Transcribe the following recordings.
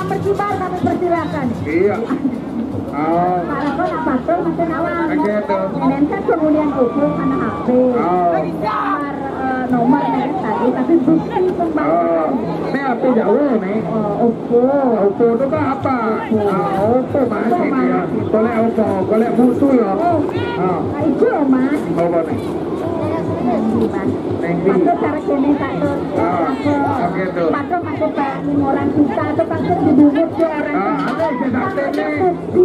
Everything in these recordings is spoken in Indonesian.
yang berkibar kami persilakan. Iya. Oh. Para pun apa tuh macam awal. Gitu. Nanti kemudian ukur anak HP. Nomor tadi tapi bukan pembayaran. Ini apa jauh nih? Oppo. Oppo itu kan apa? Oppo masih dia. Golek Oppo, golek mutu ya. Itu mas. Apa nih? Nengdi mas. Nengdi. Masuk cara kini satu. Gitu. Masuk Pak 5 orang kita itu masuk dibungkus ke orang. Ada kita ini.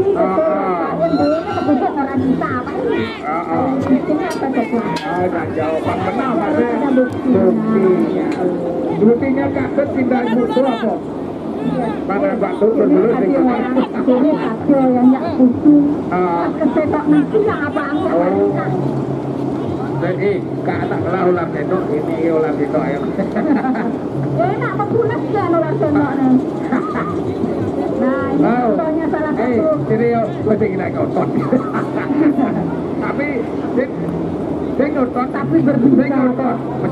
Ini orang kita apa ini? Ini apa coklat? Jangan jawaban benar mas. Buktinya. Buktinya kaget pindah mutu apa? Mana batu dulu Ini satu yang nyak pusing. Kesepak nanti yang apa angkat. Jadi kata lah ular sendok ini ular sendok ayo. Enak mempulas kan ular sendok nih. Nah ini contohnya salah satu. Jadi gue tinggi naik otot. Tapi saya otot tapi berbusa.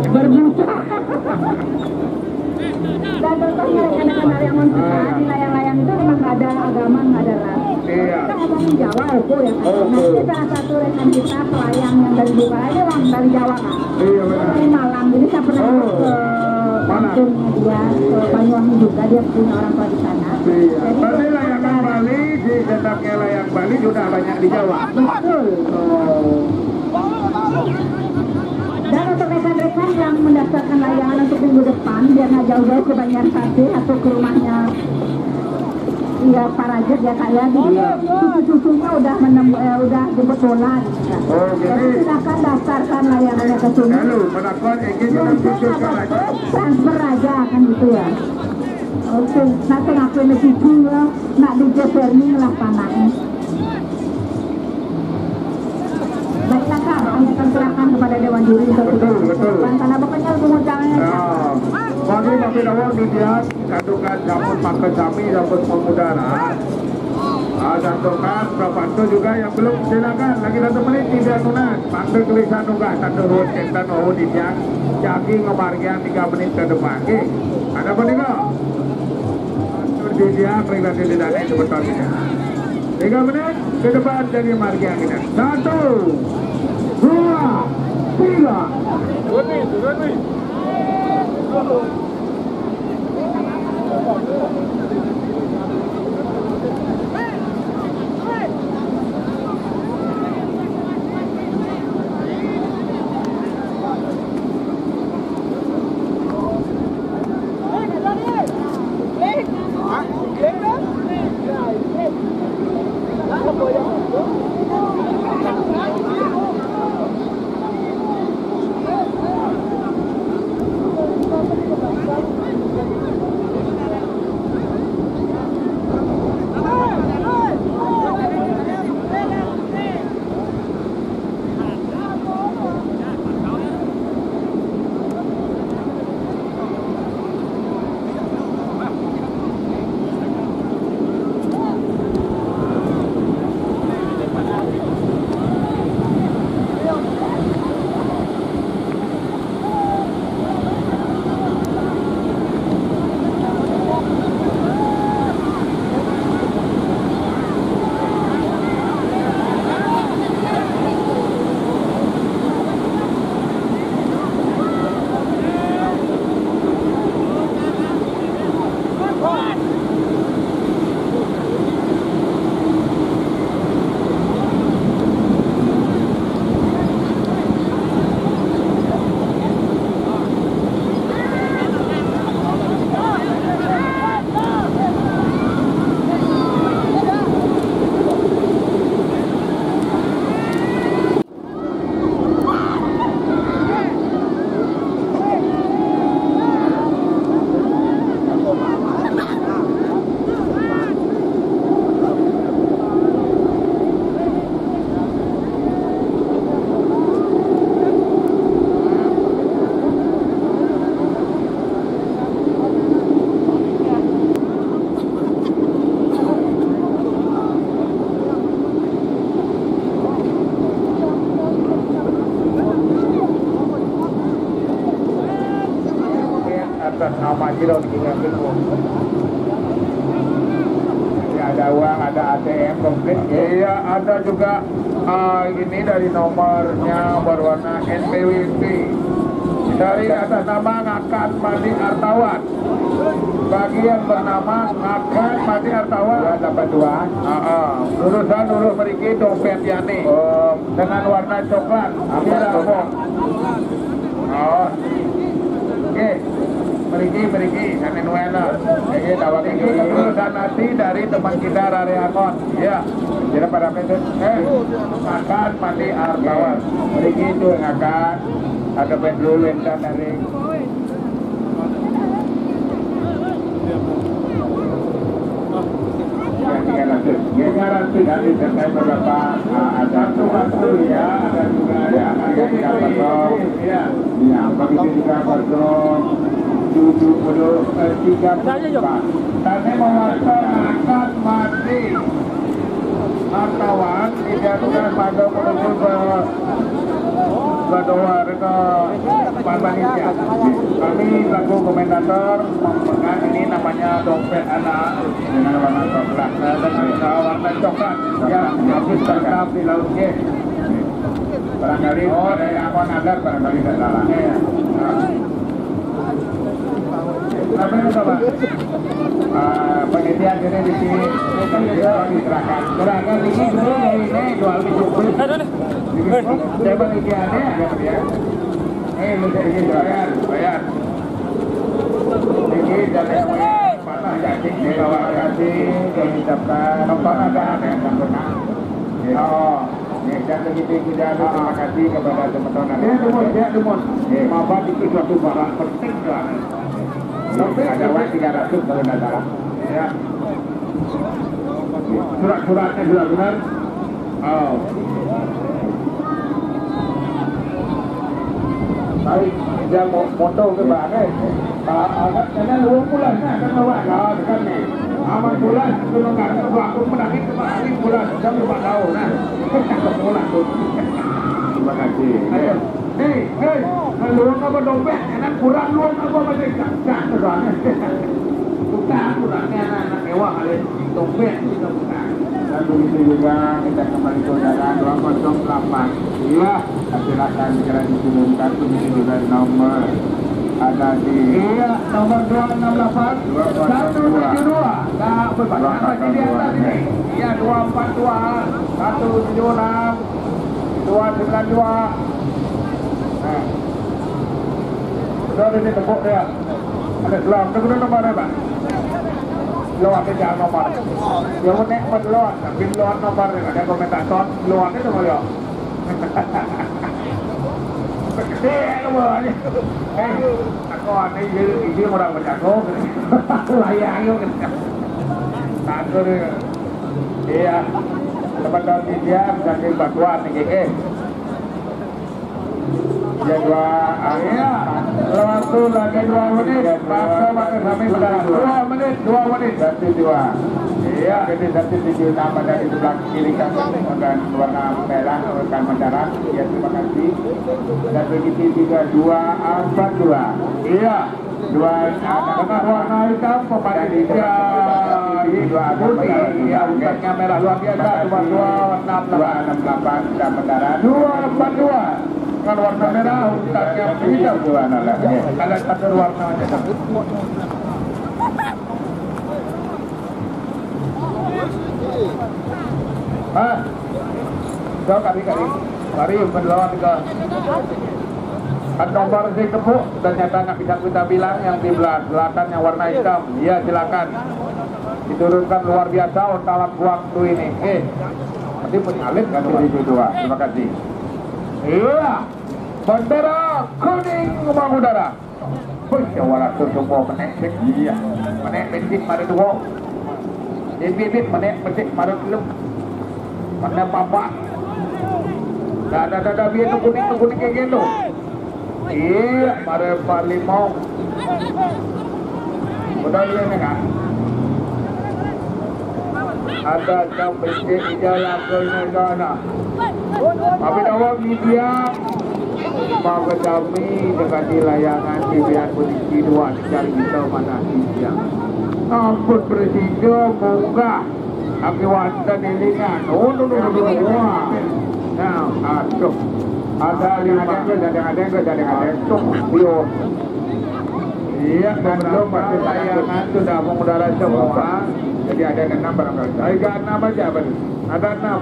Dan contohnya anak-anak yang mensuka di layang-layang itu memang nggak ada agama, nggak ada ras. Kita ngomongin Jawa, Oppo ya kan. Nanti salah satu rekan kita pelayang yang dari Jawa ini orang dari Jawa kan. Dari Malang, jadi saya pernah ke kampungnya dia, ke Banyuwangi juga, dia punya orang tua di sana. Berarti layangan Bali, di dedapnya layang Bali sudah banyak di Jawa. Betul. Dan untuk rekan-rekan yang mendaftarkan layangan untuk minggu depan, biar nggak jauh-jauh ke Banjarsari atau ke rumahnya ya Pak Rajat ya Kak ya, susunya udah jemput bola gitu Kak. Jadi silakan daftarkan layangannya ke sini. Lalu penakon ingin jangan susu ke Rajat. Transfer aja kan gitu ya. Oke, nanti ngakuin cucu ya, nak digeser nih lah panahnya. Baiklah Kak, kami akan serahkan kepada Dewan Juri untuk betul. karena pokoknya pengucapannya bagi kami dawang dunia kandungan jamun pakai kami dapat pemudara. Cantumkan propanto juga yang belum silakan lagi 1 menit tidak tunas. Panggil tulisan juga tanda ruang centang oh di yang jagi ngemargian 3 menit ke depan. Ada apa nih kok? Di dia peringkat di dana sebetulnya. 3 menit ke depan jadi margian kita. 1, 2, 3. atas nama Jiro diingatkan ada uang, ada ATM komplit. Iya, ada juga ini dari nomornya berwarna NPWP. Dari atas nama Ngakan Madi Artawan. Bagi yang bernama Ngakan Madi Artawan 282. Lulusan Nurul Meriki dompet Yani. Dengan warna coklat. Ambil apa? Oh. Oke. Meriki, Sanin Wena. Ini tawag ini lulusan nanti dari teman kita Rari Akon. Iya. Jadi pada pengen Ngakan Madi Artawan. Meriki itu Ngakan. Ada pendulu dan dari garansi dari terkait beberapa ada satu ya, ada juga ada yang kosong ya, begitu juga kosong 73. Tadi mewakilkan mati wartawan dijatuhkan pada menuju ke Badoa ke Panitia. Kami laku komentator memegang ini namanya dompet anak dengan warna coklat. Dengan warna coklat yang habis terkap di laut G. Barangkali ada yang akan agar barangkali tidak salah. Apa itu Pak? Panitia jadi di sini diserahkan. Serahkan ini jual di Jogja. Saya panitianya ya. Bisa ini bayar. Ini dari mana jadi bawa kasih diucapkan nomor ada yang sempurna. Oh, dan begitu juga terima kasih kepada teman-teman. Ya, Demon. Apa itu suatu barang penting lah. Ada uang 300 kalau tidak salah. Ya. Surat-suratnya sudah benar. Oh. Baik, dia foto ke mana? Karena luar bulan kan bawa kan ni. Aman bulan tu nggak aku menangis kemarin bulan jam 5 tahun nah. Bulan tu. Terima kasih. Hei, luar apa dompet? Enak kurang luar apa masih tak terang. Bukan kurangnya anak mewah kali dompet kita bukan. Dan begitu juga kita kembali ke udara 208. Iya, silakan segera diturunkan begitu juga nomor ada di nomor 268 172. Nah, berapa di atas ini? Ya 242 176 292. Nah, sudah ini tepuk ya. Ada selam. Tunggu nomor apa? Luar ke jalan nomor. Yang menek berluar, tapi luar nomor ada komentator luar itu mau ya. Gede nomor ni. Aku ni ini orang berjago. Layang yo. Takut dia. Teman-teman dia menjadi batuan ni ke. Ya dua waktu lagi 2 menit maka kami berjalan 2 menit ganti 2 iya jadi ganti 76 dari sebelah kiri kami dan warna merah rekan mendarat ya terima kasih dan begitu juga 242 iya 2 dengan warna hitam pemadam tiga ya untanya merah luar biasa 268 dan mendarat 242 dengan warna merah untanya hitam ada satu warna aja so kari berlawan ke nomor si tepuk dan nyata nggak bisa kita bilang yang di belakang yang warna hitam ya silakan diturunkan luar biasa untuk waktu ini nanti punya alit kan di dua terima kasih iya bendera kuning mengudara ya walaupun semua menek iya menek bensin pada dua bibit menek petik pada film mana papa ada biar tu kuning kayak gitu iya pada palimau udah ini kan ada jam petik jalan ke negara tapi awak media maka kami dengan di layangan TVRI Polisi 2 dicari kita mana siang ampun presiden munggah Akiwanta nilingan. Oh, no. Now, aduh. Ada Bio. Iya, dan beberapa tayangan sudah mengudara semua. Jadi ada 6 barangkali. Ada 6 aja, betul. Ada 6.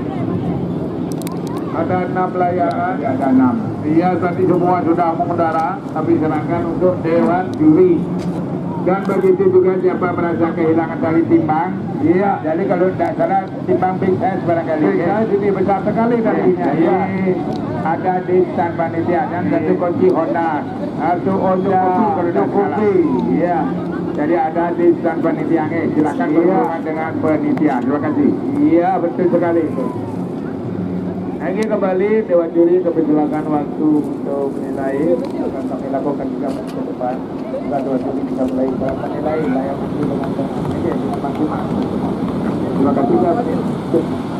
Ada 6 layangan. Ada 6. Iya, tadi semua sudah mengudara. Tapi serahkan untuk Dewan Juri. Dan begitu juga siapa merasa kehilangan tali timbang. Iya. Jadi kalau tidak salah timbang Big S barangkali. Big S ini besar sekali talinya. Iya. Ada di stand panitia dan satu kunci Honda. Satu Honda. Kalau tidak salah. Iya. Jadi ada di stand panitianya. Silakan berhubungan dengan panitia. Terima kasih. Iya, betul sekali itu. Lagi kembali Dewan Juri kepersilakan waktu untuk menilai. Akan kami lakukan 3 menit ke depan. Dewan Juri bisa mulai menilai layak dengan maksimal. Terima kasih.